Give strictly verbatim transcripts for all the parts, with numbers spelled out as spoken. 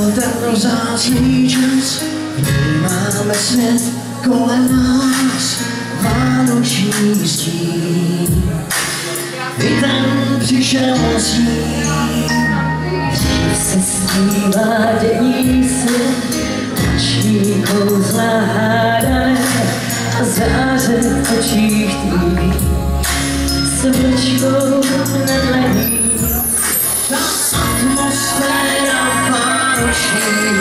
ten vzácný čas, vnímáme svět kolem nás, vánoční stín. I ten přišel s ním, dřív se zpívá dění svět, oční kouzla hádané a záře v očích tvých, s vlčkou na dlaní. Ta atmosféra vánoční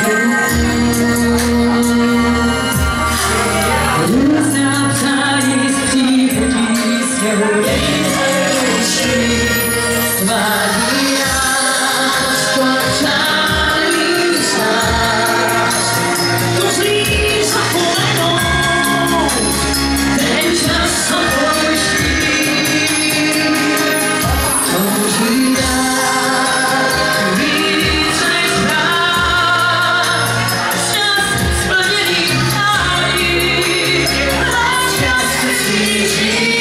různá přání z příchodí sněhu nejlepší, svádí nás to přání stát. To zlý zapomenou, ten čas opouští, touží dát víc než brát. Čas splněných přání, čas se smíří.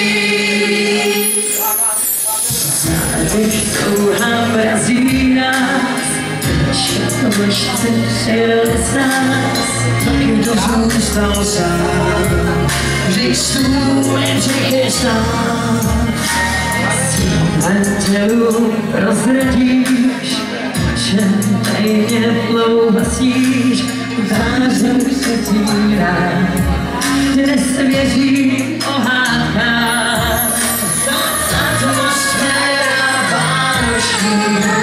Teď touha mrazí nás, černošce přijeli z nás, taky kdo zůstal sám, když stůl je přichystán. Svým andělům prozradíš, že tajně dlouhasíš, vážem přetírá, dnes věří o hádkách. Atmosféra vánoční